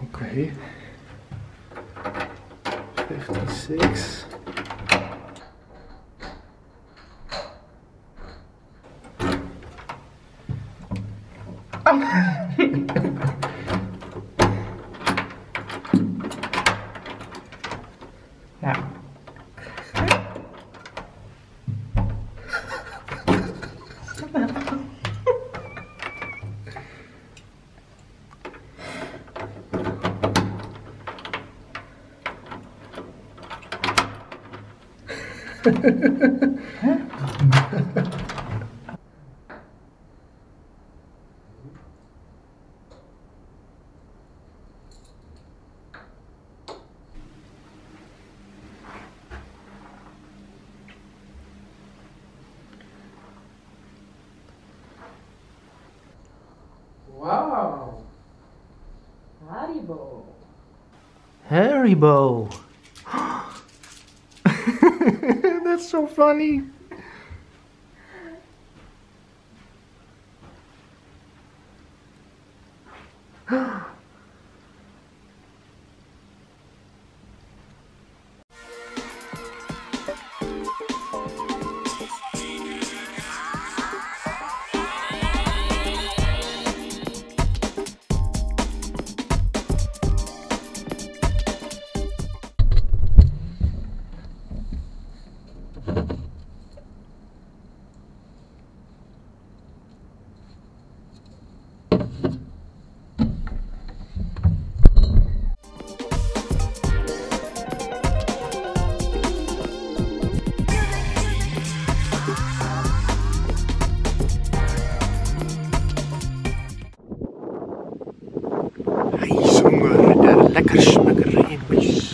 Okay. 56. Ja. Wow! Haribo! Haribo! That's so funny! IJshonger, der lekkerste Remus.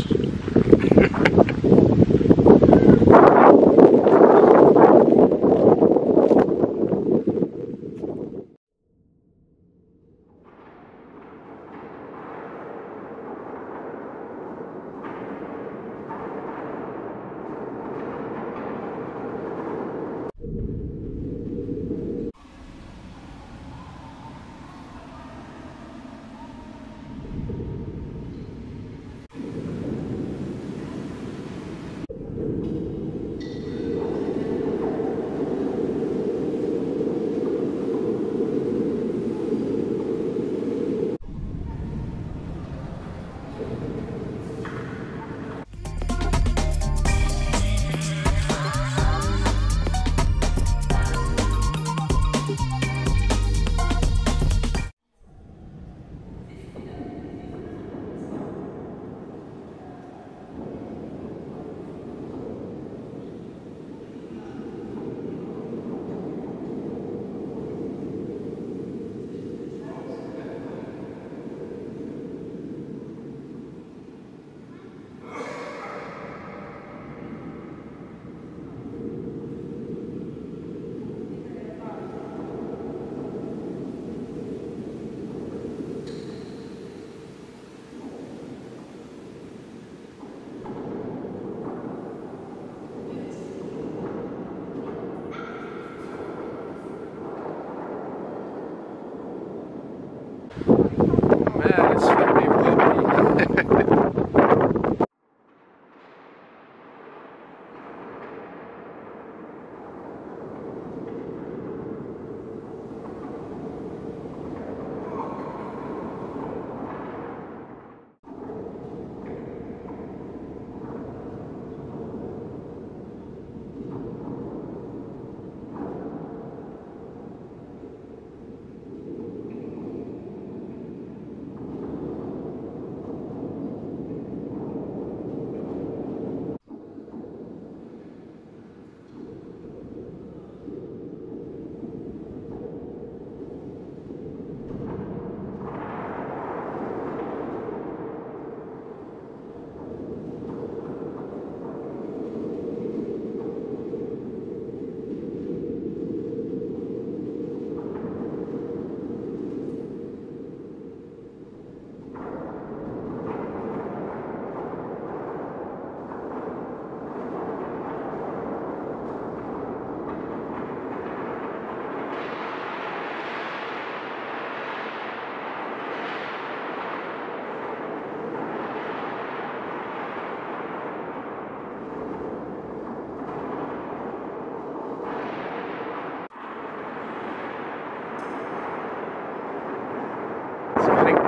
Man, it's very wobbly.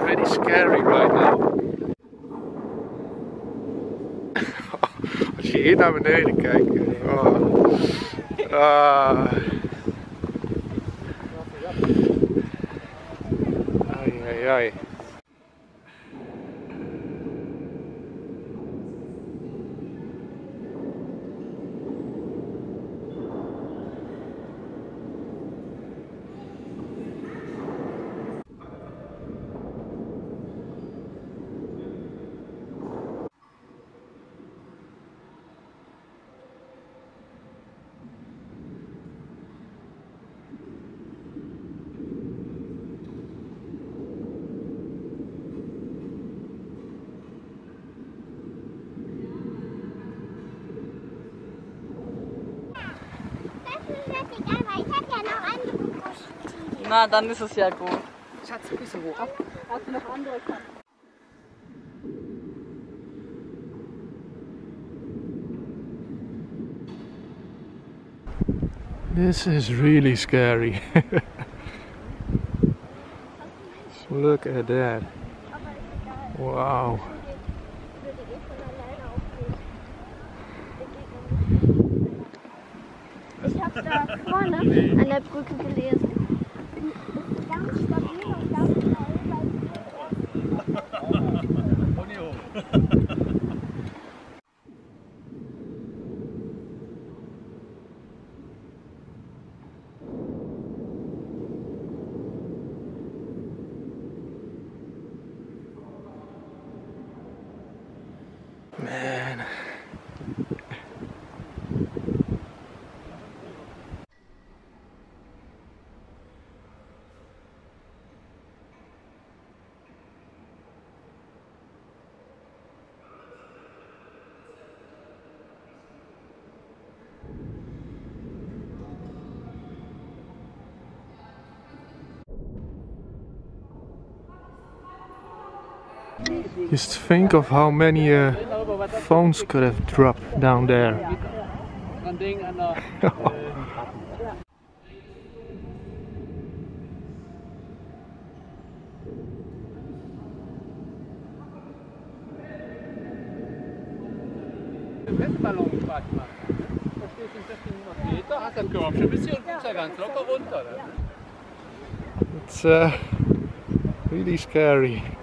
pretty scary right now. Als je hier naar beneden kijkt. Oh. Ah. Ai, ai, ai. Na, dann ist es ja gut. Schatz, Füße hoch. Hast du noch andere Karten? This is really scary. Look at that. Wow. Ich habe da vorne an der Brücke gelesen. Ganz stabil und ganz Man. Just think of how many phones could have dropped down there. Wetterballonfahrt machen. Da stehst du in 1500 Meter, hast ein Körbchen ein bisschen und kommst ja ganz locker runter. It's really scary.